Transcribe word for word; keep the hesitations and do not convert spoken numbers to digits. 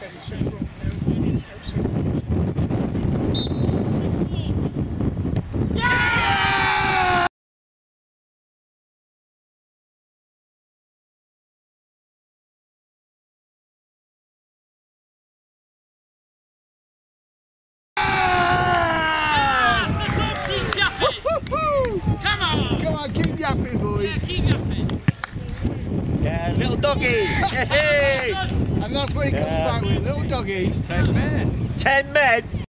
Keep yapping, boys. Yeah, keep yapping. Yeah, little doggy. Hey! And that's what he comes Yeah. back with, little doggy. Ten men. Ten men.